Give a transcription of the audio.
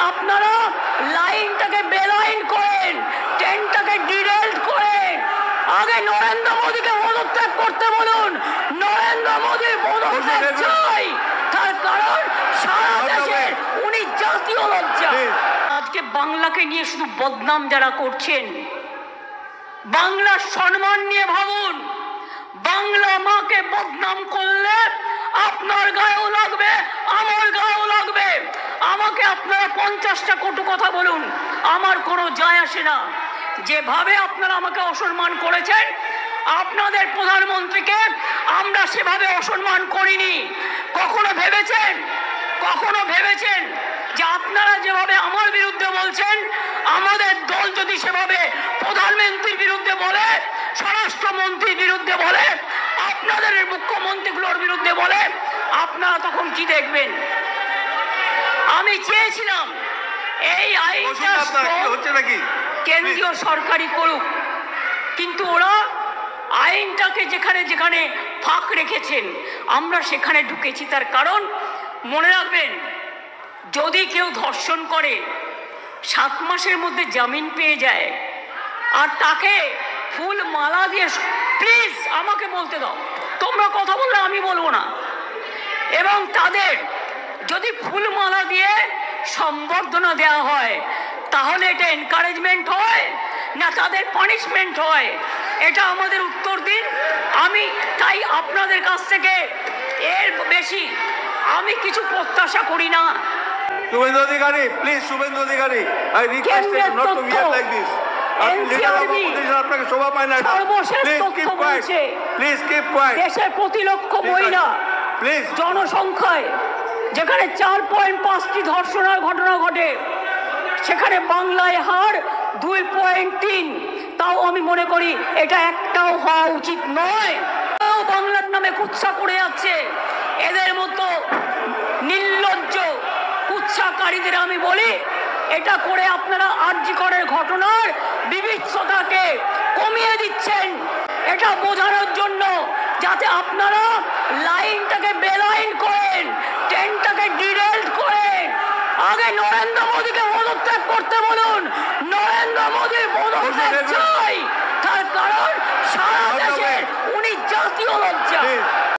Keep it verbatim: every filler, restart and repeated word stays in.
আপনারা লাইনটাকে বেলাইন করেন, ট্রেনটাকে ডিরেল্ট করেন। আগে নরেন্দ্র মোদীকে পদত্যাগ করতে বলুন। নরেন্দ্র মোদীর পদত্যাগ চাই, তার কারণ সারা দেশে উনি জাতীয় লজ্জা। আজকে বাংলাকে নিয়ে শুধু বদনাম যারা করছেন, বাংলার সম্মান নিয়ে ভাবুন। বাংলা মাকে বদনাম করলে আপনার গায়েও লাগবে, আমার গায়েও লাগবে। আমাকে আপনারা পঞ্চাশটা কটু কথা বলুন, আমার কোনো যায় আসে না। যেভাবে আপনারা আমাকে অসম্মান করেছেন, আপনাদের প্রধানমন্ত্রীকে আমরা সেভাবে অসম্মান করিনি। কখনো ভেবেছেন কখনো ভেবেছেন যে আপনারা যেভাবে আমার বিরুদ্ধে বলছেন, আমাদের দল যদি সেভাবে প্রধানমন্ত্রীর বিরুদ্ধে বলে, স্বরাষ্ট্রমন্ত্রীর বিরুদ্ধে বলে, আপনাদের মুখ্যমন্ত্রীগুলোর বিরুদ্ধে বলে, আপনারা তখন কি দেখবেন? আমি চেয়েছিলাম এই আইনটা কেন্দ্রীয় সরকারই করুক, কিন্তু ওরা আইনটাকে যেখানে যেখানে ফাঁক রেখেছেন আমরা সেখানে ঢুকেছি। তার কারণ মনে রাখবেন, যদি কেউ ধর্ষণ করে সাত মাসের মধ্যে জামিন পেয়ে যায়, আর তাকে ফুল মালা দিয়ে, প্লিজ আমাকে বলতে দাও, তোমরা কথা বললে আমি বলবো না, এবং তাদের যদি ফুল মালা দিয়ে সম্বর্ধনা দেওয়া হয়, তাহলে এটা এনকারেজমেন্ট হয় না তাদের পানিশমেন্ট হয়? এটা আমাদের উত্তর দিন। আমি তাই আপনাদের কাছ থেকে এর বেশি আমি কিছু প্রত্যাশা করি না। Suvendu Adhikari, please, Suvendu Adhikari, I request you not to behave like this. আপনাকে শোভা পায় না। সর্বশেষ তথ্য বলছে, প্লিজ কিপ কোয়াইট। দেশের প্রতি লক্ষ মহিলা প্লিজ জনসংখ্যায় যেখানে চার পয়েন্ট পাঁচটি ধর্ষণের ঘটনা ঘটে, সেখানে বাংলায় হার দুই পয়েন্ট তিন। তাও আমি মনে করি এটা একটাও হওয়া উচিত নয়। বাংলার নামে কুৎসা করে যাচ্ছে, এদের মতো নির্লজ্জ কুৎসাকারীদের আমি বলি, এটা করে আপনারা আরজি করের ঘটনার বিভৎসতাকে কমিয়ে দিচ্ছেন। এটা বোঝানোর জন্য যাতে আপনারা লাইনটাকে বেলাইন করেন, ট্রেনটাকে ডিরেল্ট করেন। আগে নরেন্দ্র মোদীকে পদত্যাগ করতে বলুন। নরেন্দ্র মোদীর পদত্যাগ চাই, তার কারণ সারা দেশে উনি জাতীয় লজ্জা।